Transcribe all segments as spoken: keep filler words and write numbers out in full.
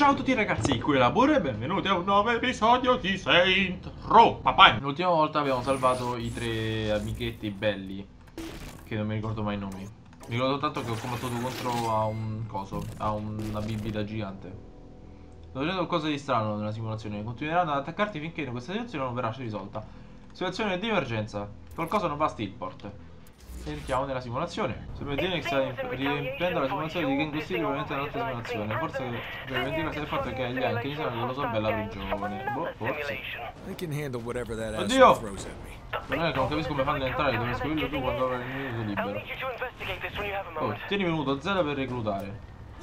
Ciao a tutti ragazzi, qui è la Bure e benvenuti a un nuovo episodio di Saints Row. Papà. L'ultima volta abbiamo salvato i tre amichetti belli, che non mi ricordo mai i nomi. Mi ricordo tanto che ho combattuto contro a un coso, a una bibita gigante. Sto vedendo qualcosa di strano nella simulazione. Continueranno ad attaccarti finché questa situazione non verrà risolta. Situazione di emergenza. Qualcosa non va a Steelport. Entriamo nella simulazione. Se Phoenix sta riempiendo la simulazione di Gang Steel, probabilmente è un'altra simulazione. Forse per vendere il fatto che gli anche iniziano con lo so bella prigione. Boh, forse. Oddio! Non è che non capisco come fanno ad entrare, devi scoprirlo tu quando avrai il minuto libero. Oh, tieni minuto zero per reclutare.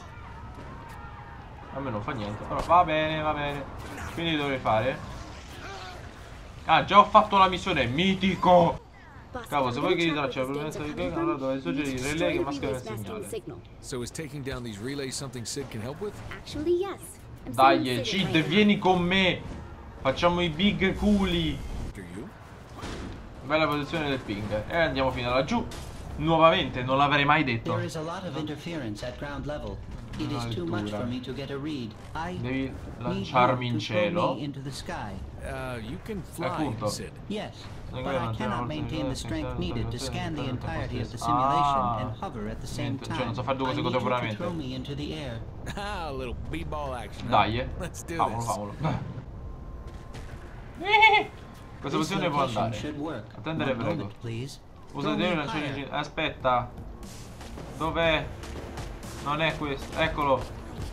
A me non fa niente, però va bene, va bene. Quindi dovrei fare. Ah, già ho fatto la missione, mitico! Cavolo, se vuoi che ritraccia la presenza di Gang, allora dovrai suggerire il relay che maschera il segnale. Dai, Cid, vieni con me! Facciamo i big culi! Bella posizione del ping. E andiamo fino laggiù. Nuovamente, non l'avrei mai detto. Devi lanciarmi in cielo. Appunto. But I cannot maintain the strength needed to scan the entirety of the simulation and hover at the same time. Cioè, non so fare due cose contemporaneamente. Throw me into the air. Ah, a little b-ball action. Dai, eh. Famolo, famolo. Questa posizione può andare. Attendere, prego. Usa di lanciare. Aspetta. Dov'è? Non è questo. Eccolo.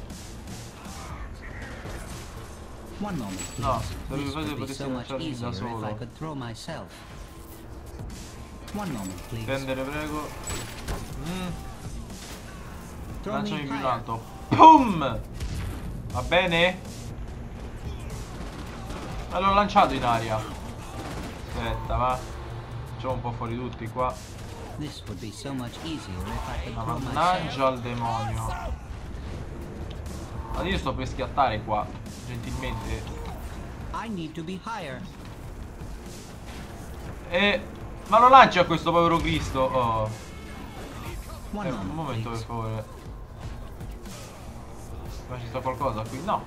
One moment, please. No, se This vi would be potessi so much lanciarmi da easier if I solo. could throw myself. One moment, please. Prendere, prego. Mm. Throw Lanciami me più in higher. alto. Boom! Va bene? Ma l'ho lanciato in aria. Aspetta, va. Facciamo un po' fuori tutti qua. This would be so much easier if I could Ma throw mannaggia myself. al demonio. Ma io sto per schiattare qua, gentilmente. I need to be higher. E... ma lo lancia questo povero Cristo. Oh. One Eh, un moment, momento per please. favore. Ma ci sta qualcosa qui? No.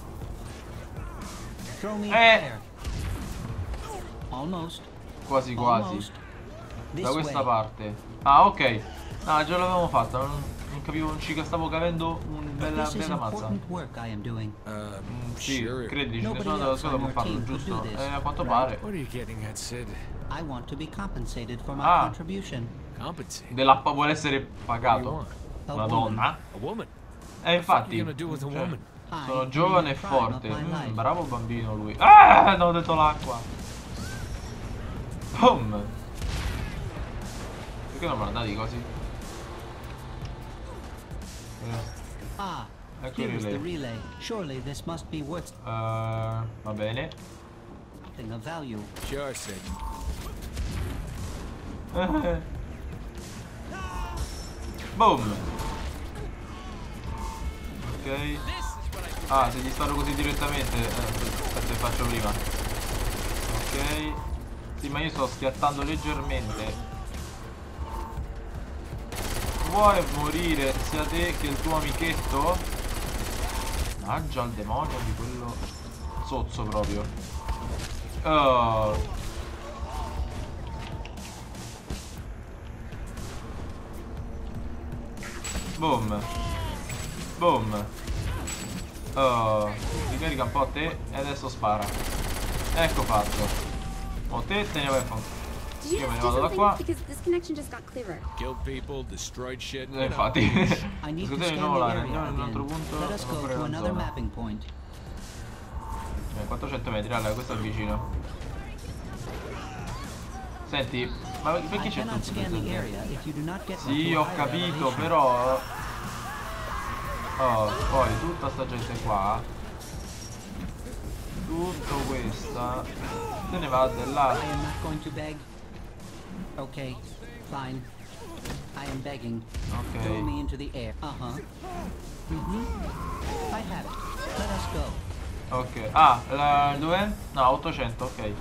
Throw me Eh. higher. Almost. Quasi quasi. Almost. This Da questa way. parte. Ah, ok. Ah, già l'avevamo fatta. Non, non capivo, non ci stavo capendo un bella, This is bella mazza. important work I am doing. Uh, Mm, sì, sure. credici, Nobody nessuno della else squadra on può your farlo, team could giusto? do this, Eh, a quanto right? pare. What are you getting at, Sid? I want to be compensated for my Ah. contribution. Compensate? Dell'appa vuole essere What do you pagato. want? A Una woman. donna. A woman? Eh, What are infatti. you gonna do with a cioè, woman? I sono am giovane in e the prime forte. of my Mm, life. bravo bambino lui. Ah, no, ho detto l'acqua. Boom. Perché non me la dai così? Eh, Ah, ecco here il is the relay. relay. Surely this must be worth Eh, va bene. something of value. Sure, Sid. Boom. Ok. Ah, se gli sparo così direttamente. Eh, aspetta, che faccio prima. Ok. Sì, ma io sto schiattando leggermente. Vuoi morire sia te che il tuo amichetto? Mannaggia al demonio di quello zozzo proprio. Oh. Boom. Boom. Oh. Ricarica un po' a te e adesso spara. Ecco fatto. O te te ne vai a fare. Did you Io me ne just do vado da something? qua. Because this connection just got clearer. Killed people, destroyed shit. Eh, you know. infatti. I need to Scusate di scan nuovo the la area andiamo in un altro again. punto. Let us e go fuori to la another zona. mapping point. Eh, quattrocento metri, allora questo è vicino. Senti, ma perché I c'è cannot tutto scan the questo? area if you do not get me Sì, to a ho higher capito, elevation. però. Oh, poi tutta sta gente qua. Tutto questa. Se ne va del I lato. am not going to beg. Okay, fine. I am begging. Throw Ok. me into the air. Uh-huh. Mm-hmm. I have it. Let us go. Ok. Ah, la, dov'è? No, ottocento, ok.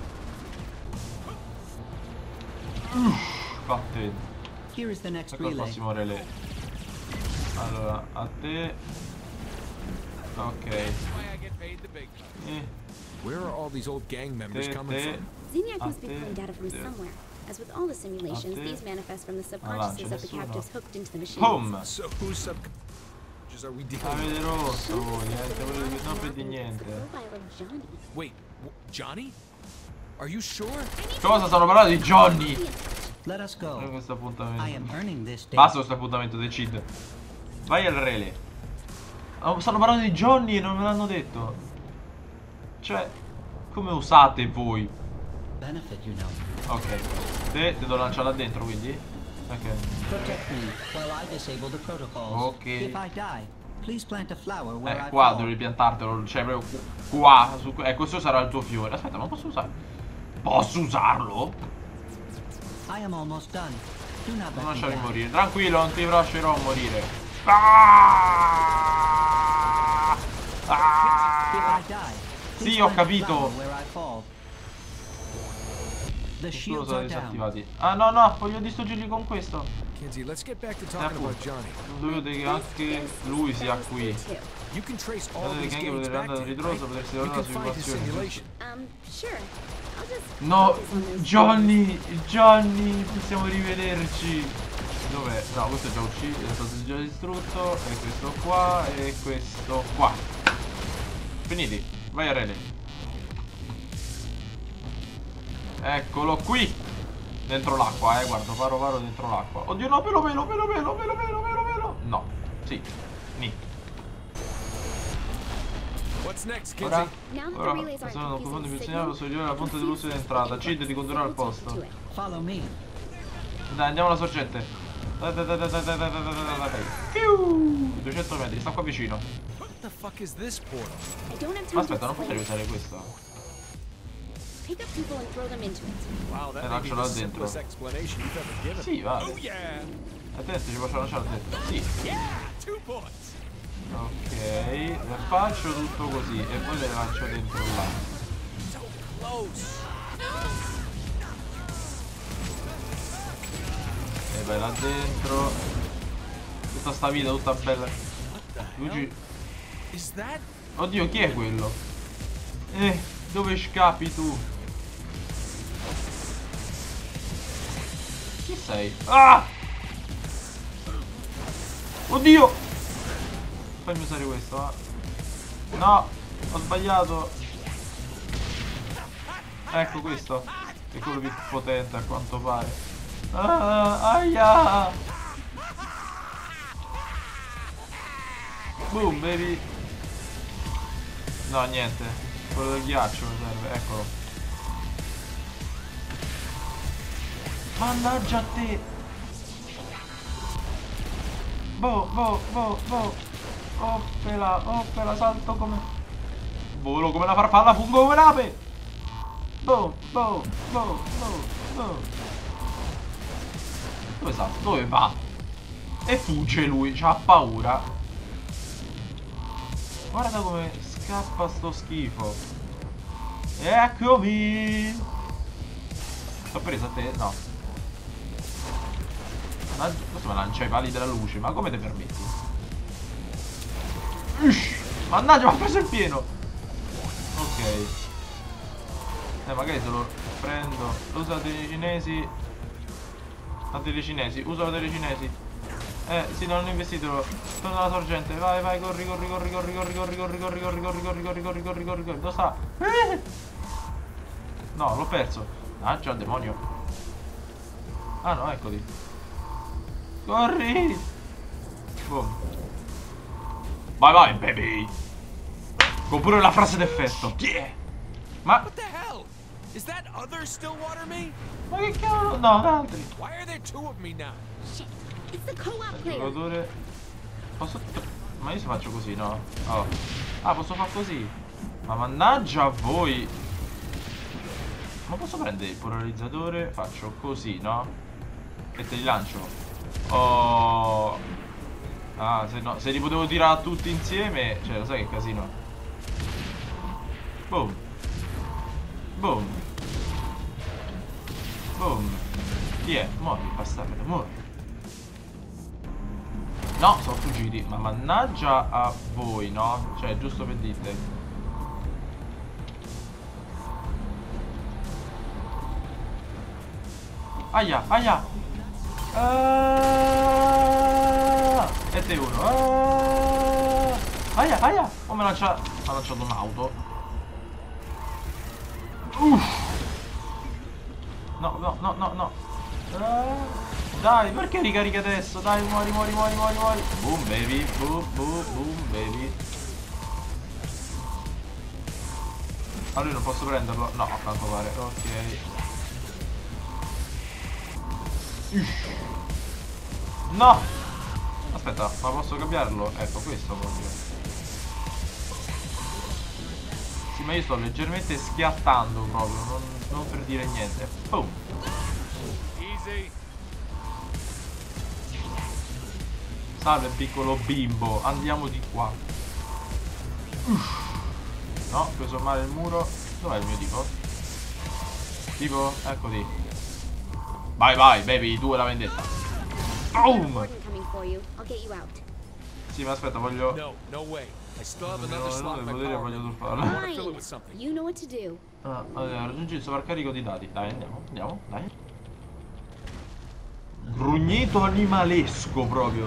Uff, fatte. Here is the next Ecco il relay. prossimo relay. Allora, a te. Ok. Eh. Where are all these old gang members Te, coming te. from? Zinyak must be Ate, pulling data from te. somewhere. As with all the simulations, Ate. these manifest from the ce subconsciouses of the nessuno. captives hooked into the machines. Boom! So whose subconscious are we dealing Avete with? rosso voi, eh, te volevo non per di The niente. profile of Johnny. Wait, wh- Johnny? Are you sure? Cosa stanno parlando di Johnny? Let us Non go. questo I am appuntamento. earning this day. Basta questo appuntamento, decide. Vai al rele. Oh, stanno parlando di Johnny e non me l'hanno detto. Cioè, come usate voi? Benefit, you know. Ok. Te, te devo lanciare là dentro, quindi? Ok. Protect me while I disable the protocols. Ok. If I die, please plant a flower where Eh, I qua fall. devi piantartelo, cioè proprio qua. Su, ecco, questo sarà il tuo fiore. Aspetta, ma posso usare? Posso usarlo? I am almost done. Do not Non let me lasciarmi die. morire. Tranquillo, non ti lascerò morire. Ah! Ah! If I die, Sì, please ho plant a capito. flower where I fall. The Solo shields sono are down. disattivati. Ah no no, voglio distruggerli con questo. Kinsey, let's get back to E talking about appunto, Johnny. dovevo che anche lui sia qui. You can trace all Vedete these che anche gates potrebbe back andare a to him, ritroso, right? potresti We lavorare can sulla find his simulazione. simulation. Um, sure. I'll just No, focus on those Johnny, Johnny, possiamo rivederci. Dov'è? No, questo è già ucciso, è stato già distrutto. E questo qua, e questo qua. Finiti, vai a Rene. Eccolo qui. Dentro l'acqua, eh, guarda, paro paro dentro l'acqua. Oddio no, pelo pelo, pelo pelo, pelo pelo, pelo pelo. No, sì, ni. What's next, Ora, Kinsey? ora, sono non confondo il segnale sul la punta dell'uso di entrata. Cid di condurre al posto. Follow me. Dai, andiamo alla sorgente. Dai, dai, dai, dai, dai, dai, dai, dai, dai, dai, dai. Piu! duecento metri, sta qua vicino. What the fuck is this portal? I don't have Ma time to aspetta, non potrei explain. usare questo. Pick up people and throw them into it. Wow, that Eh, may be lancio the là dentro. simplest explanation you've ever given. Sì, va. Oh yeah! Attento, ci posso lanciare dentro. Sì. Yeah! Two points! Ok, le faccio tutto così e poi le lancio dentro là. So close! E vai là dentro. Tutta sta vita, tutta bella. Luigi. Is that? Oddio, chi è quello? Eh, dove scappi tu? Chi sei? Ah! Oddio! Fammi usare questo, eh. No, ho sbagliato. Ecco questo. È quello più potente a quanto pare. Ah, aia! Boom, baby. No, niente. Quello del ghiaccio mi serve, eccolo. Mannaggia a te. Boh, boh, boh, boh. Oppela, oppela, salto come... Volo come una farfalla, fungo come l'ape. Boh, boh, boh, boh, boh. Dove salta? Dove va? E fugge lui, c'ha paura. Guarda come scappa sto schifo. Eccomi. L'ho presa a te? No. Questo me lancia i pali della luce. Ma come ti permetti? Ush, mannaggia, mi ha preso il pieno. Ok. Eh, magari se lo prendo. Usa la telecinesi. La telecinesi, usa la telecinesi. Eh, sì, non ho investito. Torna alla sorgente. Vai, vai, corri, corri, corri, corri, corri, corri, corri, corri, corri, corri, corri, corri, corri, corri, corri, corri. Dove sta? No, l'ho perso. Ah, già, demonio. Ah, no, eccoli. Corri. Boom. Vai, vai, baby. Con pure la frase d'effetto. Yeah. Ma... What the hell? Is that other Stillwater me? Ma che cavolo? No, altri. Why are there two of me now? Shit. It's the co-op player. Giocatore. Posso... Ma io se faccio così, no? Oh. Ah, posso far così. Ma mannaggia a voi. Ma posso prendere il polarizzatore? Faccio così, no? E te li lancio. Oh. Ah, se no, se li potevo tirare tutti insieme. Cioè, lo sai che casino. Boom. Boom. Boom. Chi è? Muori, bastardo, muori. No, sono fuggiti. Ma mannaggia a voi, no? Cioè, giusto per dite. Aia, aia. Ah, e te uno. Ah, aia, aia. Oh, mi ha lanciato, mi ha lanciato un'auto. Uff. No, no, no, no, no. Ah. Dai, perché ricarica adesso? Dai, muori, muori, muori, muori, muori. Boom, baby. Boom, boom, boom, baby. Ma lui non posso prenderlo? No, a quanto pare. Ok. Uff. No! Aspetta, ma posso cambiarlo? Ecco, questo proprio. Sì, ma io sto leggermente schiattando proprio. Non, non per dire niente. Boom. Easy. Salve piccolo bimbo, andiamo di qua. Uff. No, ho preso male il muro. Dov'è il mio tipo? Tipo, eccoti. Vai vai baby, due la vendetta. Boom. Sì, ma aspetta, voglio... No, no way. I still have another No, slot no, in my potere, power voglio room. turfarlo. I want to fill it with something. You know what to do. Ah, allora, raggiungi il sovraccarico di dati. Dai, andiamo, andiamo, dai. Grugnito animalesco proprio.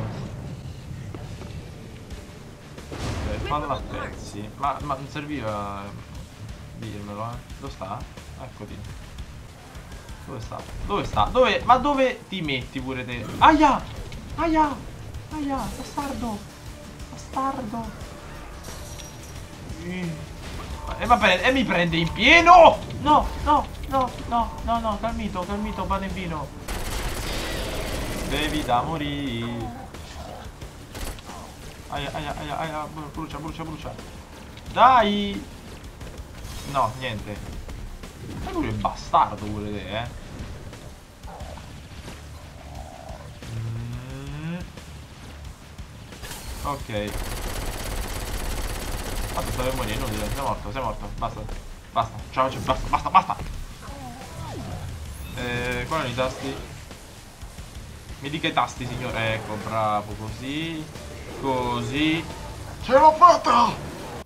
Ok, falla a pezzi. Ma, ma non serviva dirmelo, eh. Dove sta? Eccoti. Dove sta? Dove sta? Dove? Ma dove ti metti pure te? Aia! Aia! Aia! Bastardo! Bastardo! E va bene, e mi prende in pieno! No, no, no, no, no, no, calmito, calmito, pane vino. Devi da morire. Aia, aia, aia, aia, brucia, brucia, brucia. Dai! No, niente. Ma lui è bastardo pure te, eh. Mm. Ok. Basta, stai per morire, inutile, sei morto, sei morto, basta, basta, ciao, ciao, basta, basta, basta. Eh, quali sono i tasti? Mi dica i tasti, signore, ecco, bravo, così, così. Ce l'ho fatta!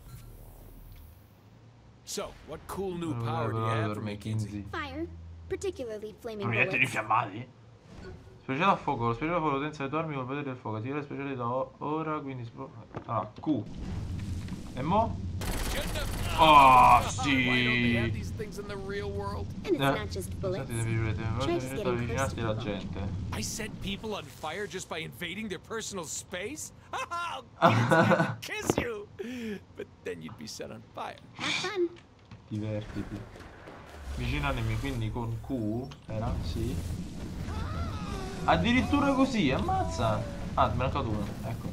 So, what cool new power do you have for me, Kinsey? Fire, particularly flaming Proiettili bullets. infiammati? Speciale a fuoco, lo speciale a fuoco potenza le armi col potere del fuoco, attivare speciale da ora, quindi... Ah, Q. E mo? Oh, sì! And it's not just bullets. Senti, devi vedere, Try just devi getting avvicinarti alla close to gente. I set people on fire just by invading their personal space? I'll kiss you! But then you'd be set on fire. Have fun. Divertiti. Vicino a nemici, quindi con Q era? Sì. Addirittura così, ammazza! Ah, me ne ha caduto uno, ecco.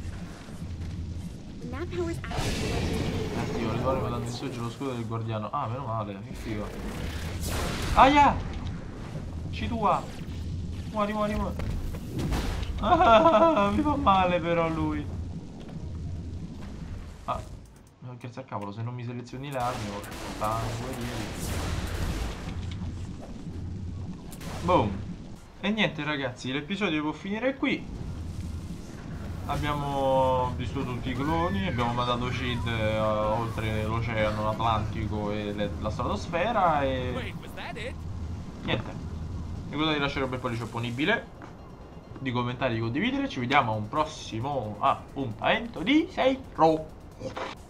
When that power's active, Attivo, ritorno mandando in soggiorno lo scudo del guardiano. Ah, meno male, che figo. Aia! Ci tua! Muori, muori, muori. Ah, mi fa male però lui. Ah, grazie al cavolo, se non mi selezioni le armi, ho sangue di... Boom. E niente ragazzi, l'episodio può finire qui. Abbiamo visto tutti i cloni, abbiamo mandato Cid eh, oltre l'oceano Atlantico e le, la stratosfera e... Wait, was that it? Niente. Ricordate di lasciare un bel pollice opponibile, di commentare, di condividere. Ci vediamo a un prossimo appuntamento di Seiro.